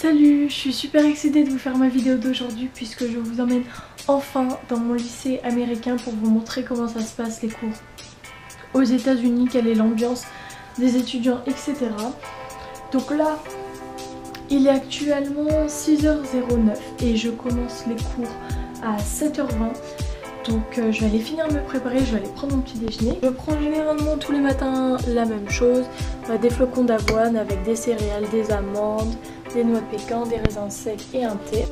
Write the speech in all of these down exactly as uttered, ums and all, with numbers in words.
Salut, je suis super excitée de vous faire ma vidéo d'aujourd'hui puisque je vous emmène enfin dans mon lycée américain pour vous montrer comment ça se passe les cours aux États-Unis, quelle est l'ambiance des étudiants, et cetera. Donc là, il est actuellement six heures zéro neuf et je commence les cours à sept heures vingt. Donc euh, je vais aller finir de me préparer, je vais aller prendre mon petit déjeuner. Je prends généralement tous les matins la même chose, euh, des flocons d'avoine avec des céréales, des amandes, des noix de pécan, des raisins secs et un thé.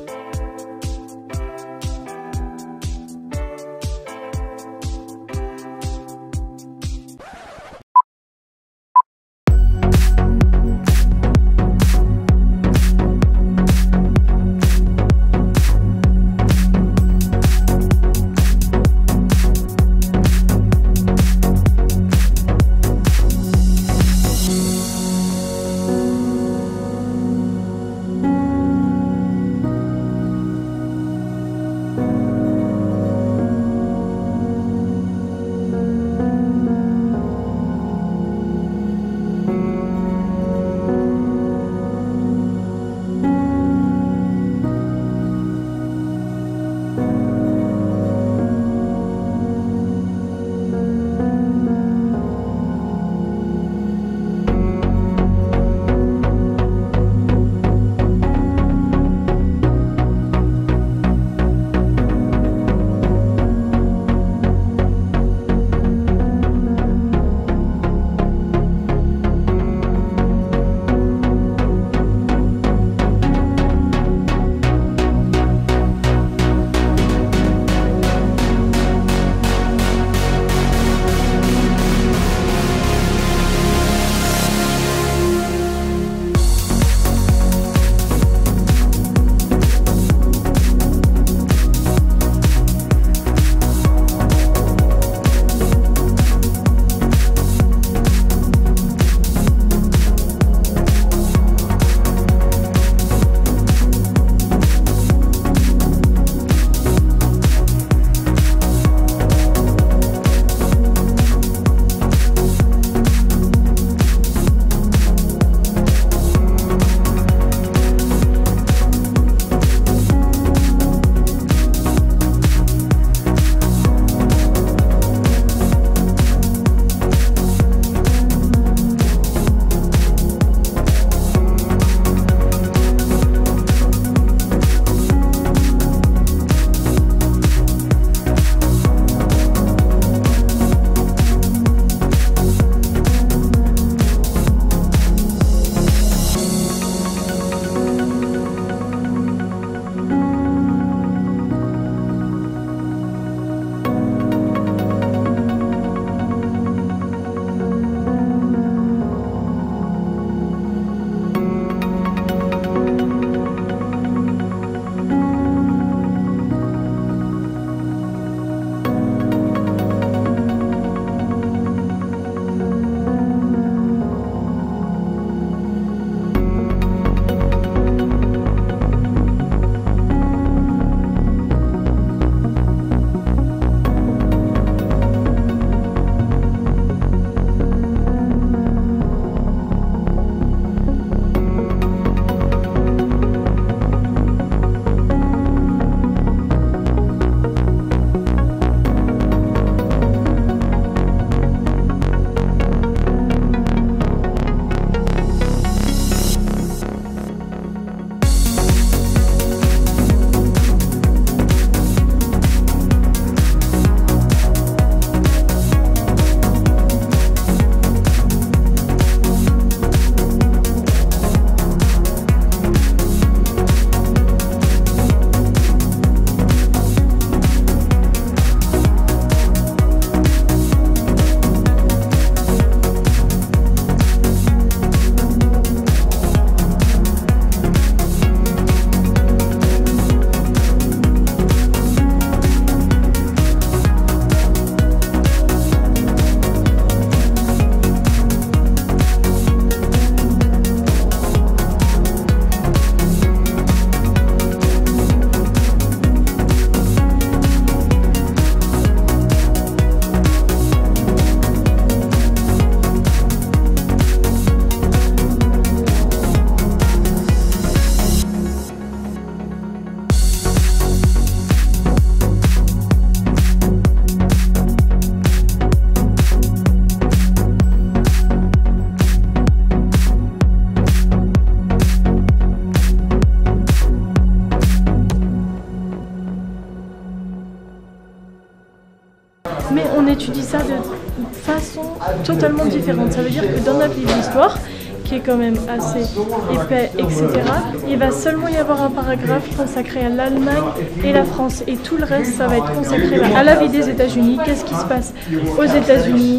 étudie ça de façon totalement différente. Ça veut dire que dans notre livre d'histoire, qui est quand même assez épais, et cetera, il va seulement y avoir un paragraphe consacré à l'Allemagne et la France. Et tout le reste, ça va être consacré à la vie des États-Unis, qu'est-ce qui se passe aux États-Unis.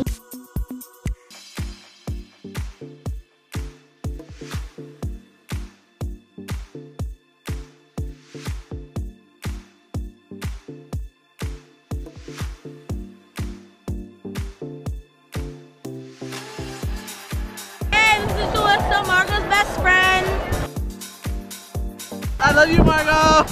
Margot's best friend. I love you, Margot.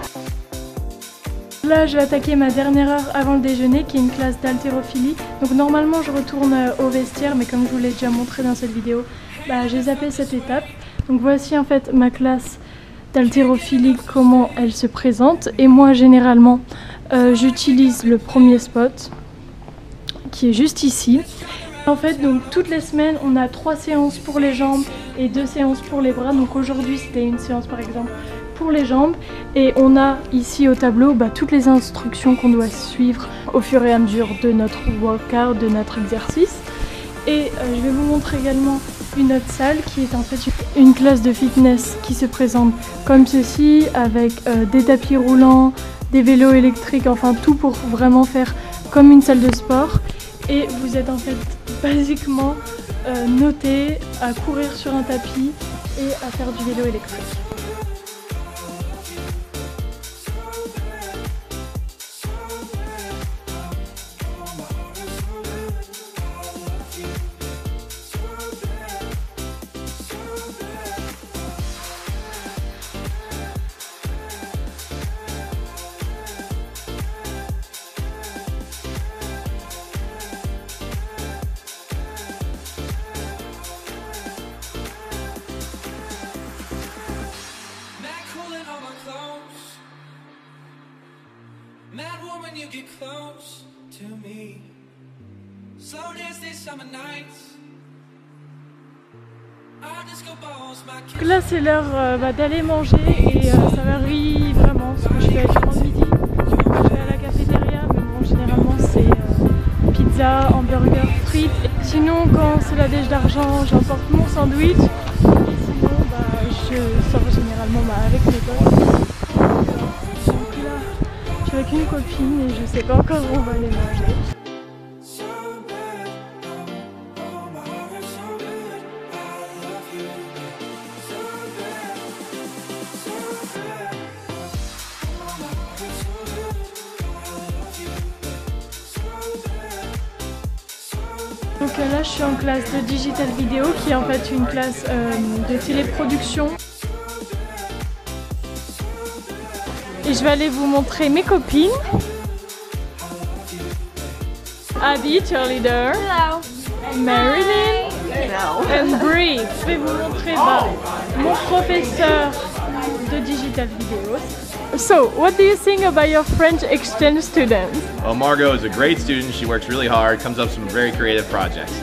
Là, je vais attaquer ma dernière heure avant le déjeuner, qui est une classe d'haltérophilie. Donc normalement, je retourne au vestiaire, mais comme je vous l'ai déjà montré dans cette vidéo, bah, j'ai zappé cette étape. Donc voici en fait ma classe d'haltérophilie, comment elle se présente. Et moi, généralement, euh, j'utilise le premier spot, qui est juste ici. En fait, donc toutes les semaines, on a trois séances pour les jambes et deux séances pour les bras. Donc aujourd'hui, c'était une séance par exemple pour les jambes. Et on a ici au tableau bah, toutes les instructions qu'on doit suivre au fur et à mesure de notre workout, de notre exercice. Et euh, je vais vous montrer également une autre salle qui est en fait une classe de fitness qui se présente comme ceci, avec euh, des tapis roulants, des vélos électriques, enfin tout pour vraiment faire comme une salle de sport. Et vous êtes en fait basiquement euh, noté à courir sur un tapis et à faire du vélo électrique. Mad woman, you get close to me. Slow dance these summer nights. Donc là c'est l'heure euh, bah, d'aller manger et euh, ça varie vraiment ce que je fais durant le midi. Je vais à la cafétéria, mais bon généralement c'est euh, pizza, hamburger, frites. Et sinon quand c'est la déj d'argent, j'emporte mon sandwich. Et sinon bah, je sors généralement bah, avec mes potes. Donc là je suis avec une copine et je sais pas encore où on va aller manger. Donc là je suis en classe de digital vidéo qui est en fait une classe euh, de téléproduction. Et je vais aller vous montrer mes copines. Abby, cheerleader. Hello. Marilyn. Hello. And Brie. Je vais vous montrer bah, mon professeur de digital vidéo. So, what do you think about your French exchange students? Well, Margot is a great student. She works really hard, comes up with some very creative projects.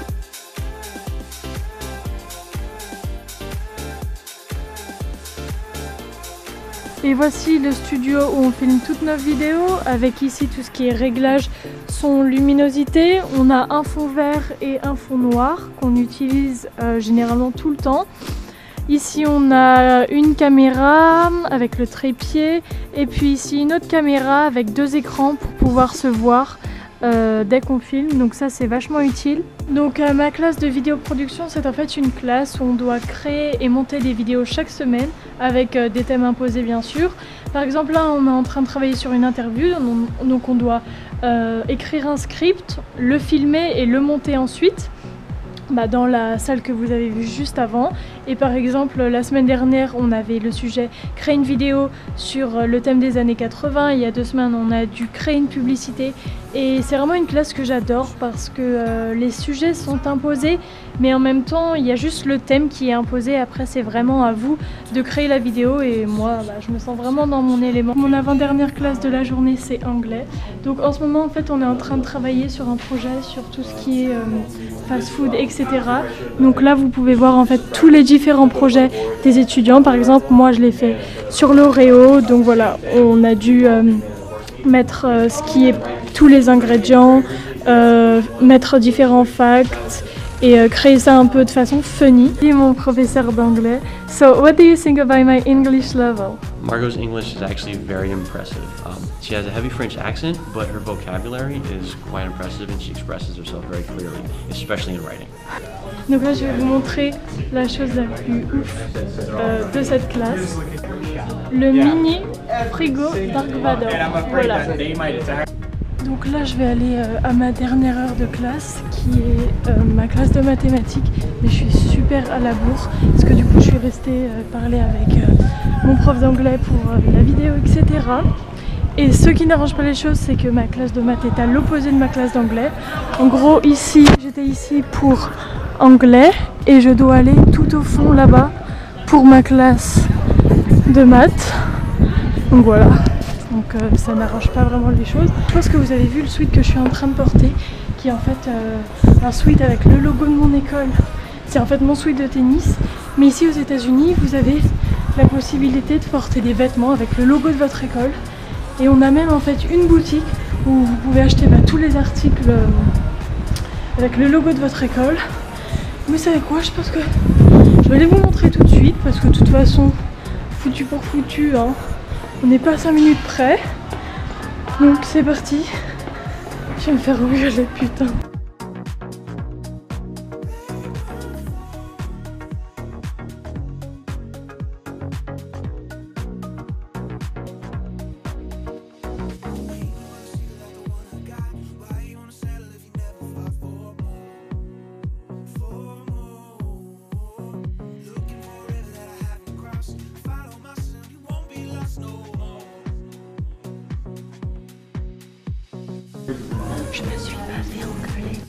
Et voici le studio où on filme toutes nos vidéos, avec ici tout ce qui est réglage, son, luminosité. On a un fond vert et un fond noir qu'on utilise euh, généralement tout le temps. Ici on a une caméra avec le trépied et puis ici une autre caméra avec deux écrans pour pouvoir se voir euh, dès qu'on filme, donc ça c'est vachement utile. Donc euh, ma classe de vidéoproduction, c'est en fait une classe où on doit créer et monter des vidéos chaque semaine avec euh, des thèmes imposés bien sûr. Par exemple là on est en train de travailler sur une interview, donc on doit euh, écrire un script, le filmer et le monter ensuite. Bah, dans la salle que vous avez vue juste avant. Et par exemple la semaine dernière on avait le sujet créer une vidéo sur le thème des années quatre-vingts. Il y a deux semaines on a dû créer une publicité et c'est vraiment une classe que j'adore parce que euh, les sujets sont imposés mais en même temps il y a juste le thème qui est imposé. Après c'est vraiment à vous de créer la vidéo et moi bah, je me sens vraiment dans mon élément. Mon avant-dernière classe de la journée c'est anglais. Donc en ce moment en fait on est en train de travailler sur un projet sur tout ce qui est euh, fast food etc. Donc là vous pouvez voir en fait tous les différents projets des étudiants. Par exemple moi je l'ai fait sur l'Oreo, donc voilà on a dû euh, mettre euh, ce qui est tous les ingrédients, euh, mettre différents facts et euh, créer ça un peu de façon funny. Et mon professeur d'anglais. So, what do you think about my English level? Margot's English is actually very impressive. Um, she has a heavy French accent, but her vocabulary is quite impressive and she expresses herself very clearly, especially in writing. Donc là, je vais vous montrer la chose la plus ouf euh, de cette classe. Le mini frigo Dark Vador. Voilà. Donc là, je vais aller euh, à ma dernière heure de classe, qui est euh, ma classe de mathématiques. Mais je suis super à la bourre, parce que du coup, je suis restée euh, parler avec euh, mon prof d'anglais pour euh, la vidéo, et cetera. Et ce qui n'arrange pas les choses, c'est que ma classe de maths est à l'opposé de ma classe d'anglais. En gros, ici, j'étais ici pour anglais, et je dois aller tout au fond là-bas pour ma classe de maths. Donc voilà. Donc euh, ça n'arrange pas vraiment les choses. Je pense que vous avez vu le sweat que je suis en train de porter, qui est en fait euh, un sweat avec le logo de mon école. C'est en fait mon sweat de tennis. Mais ici aux États-Unis, vous avez la possibilité de porter des vêtements avec le logo de votre école. Et on a même en fait une boutique où vous pouvez acheter bah, tous les articles euh, avec le logo de votre école. Mais vous savez quoi, je pense que je vais aller vous montrer tout de suite, parce que de toute façon, foutu pour foutu, hein. On n'est pas à cinq minutes près. Donc c'est parti. Je vais me faire engueuler, putain. Je me suis pas fait engueuler.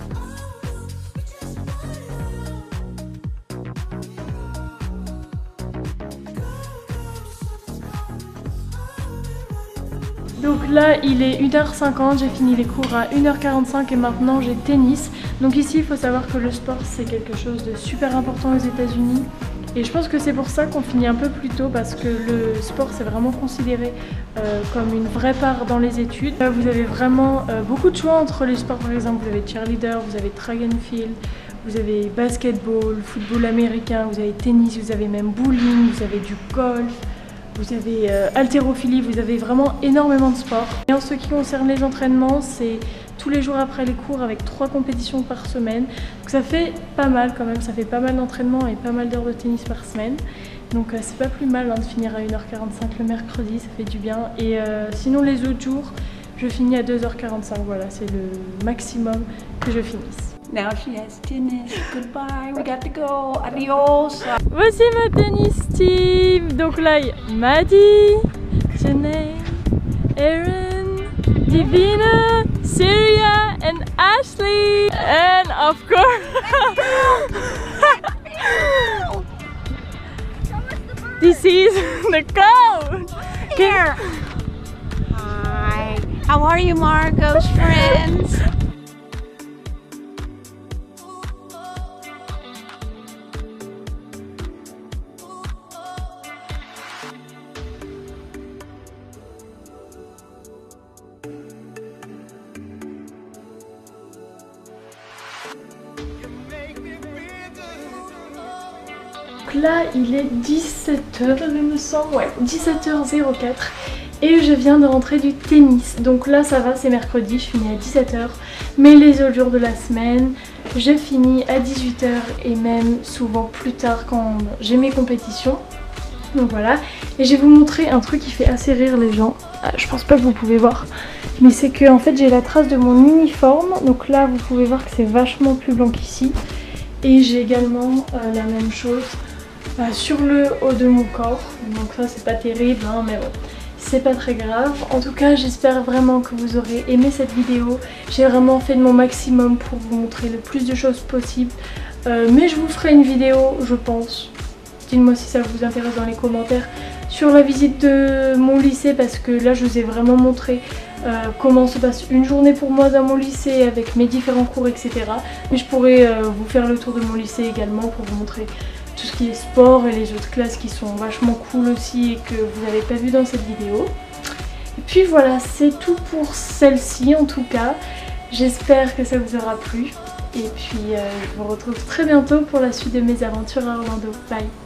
Donc là il est une heure cinquante, j'ai fini les cours à une heure quarante-cinq et maintenant j'ai tennis. Donc ici il faut savoir que le sport c'est quelque chose de super important aux États-Unis. Et je pense que c'est pour ça qu'on finit un peu plus tôt, parce que le sport c'est vraiment considéré euh, comme une vraie part dans les études. Là, vous avez vraiment euh, beaucoup de choix entre les sports. Par exemple, vous avez cheerleader, vous avez track and field, vous avez basketball, football américain, vous avez tennis, vous avez même bowling, vous avez du golf, vous avez euh, haltérophilie, vous avez vraiment énormément de sports. Et en ce qui concerne les entraînements, c'est tous les jours après les cours avec trois compétitions par semaine. Donc ça fait pas mal quand même, ça fait pas mal d'entraînement et pas mal d'heures de tennis par semaine. Donc euh, c'est pas plus mal hein, de finir à une heure quarante-cinq le mercredi, ça fait du bien. Et euh, sinon les autres jours, je finis à deux heures quarante-cinq, voilà, c'est le maximum que je finisse. Now she has tennis. Goodbye. We got to go. Adios. Voici ma tennis team. Donc là, il y a Maddie, Janae, Erin, Divina, Syria, and Ashley. And of course, this is the coach. Here. Hi. How are you, Margot's friends? Donc là il est dix-sept heures il me semble, ouais dix-sept heures zéro quatre et je viens de rentrer du tennis. Donc là ça va, c'est mercredi, je finis à dix-sept heures, mais les autres jours de la semaine je finis à dix-huit heures et même souvent plus tard quand j'ai mes compétitions. Donc voilà, et je vais vous montrer un truc qui fait assez rire les gens. Ah, je pense pas que vous pouvez voir, mais c'est que en fait j'ai la trace de mon uniforme. Donc là vous pouvez voir que c'est vachement plus blanc qu'ici, et j'ai également euh, la même chose euh, sur le haut de mon corps. Donc ça c'est pas terrible hein, mais bon, c'est pas très grave. En tout cas j'espère vraiment que vous aurez aimé cette vidéo. J'ai vraiment fait de mon maximum pour vous montrer le plus de choses possible, euh, mais je vous ferai une vidéo je pense. Dites-moi si ça vous intéresse dans les commentaires sur la visite de mon lycée, parce que là je vous ai vraiment montré euh, comment se passe une journée pour moi dans mon lycée avec mes différents cours, et cetera. Mais je pourrais euh, vous faire le tour de mon lycée également pour vous montrer tout ce qui est sport et les autres classes qui sont vachement cool aussi et que vous n'avez pas vu dans cette vidéo. Et puis voilà, c'est tout pour celle-ci en tout cas. J'espère que ça vous aura plu. Et puis euh, je vous retrouve très bientôt pour la suite de mes aventures à Orlando. Bye!